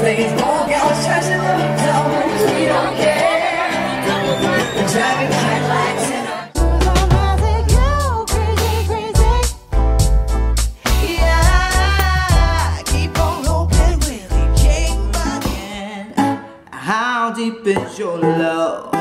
Please won't get us stressing them down, 'cause we don't care. We're driving Cadillacs in our how deep is your love?